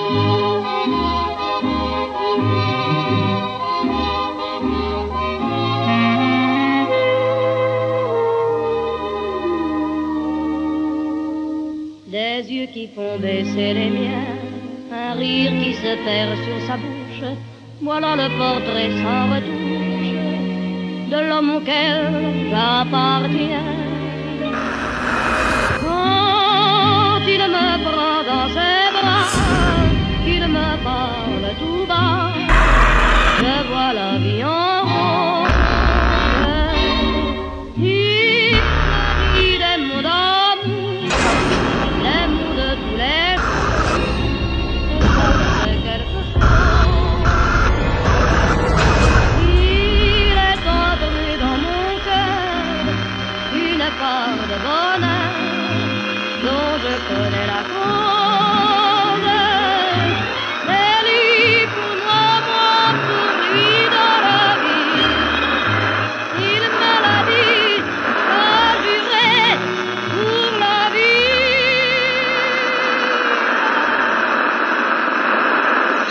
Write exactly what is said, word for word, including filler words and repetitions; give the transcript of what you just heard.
Des yeux qui font baisser les miens, un rire qui se perd sur sa bouche, voilà le portrait sans retouche de l'homme auquel j'appartiens. Quand il me prend dans ses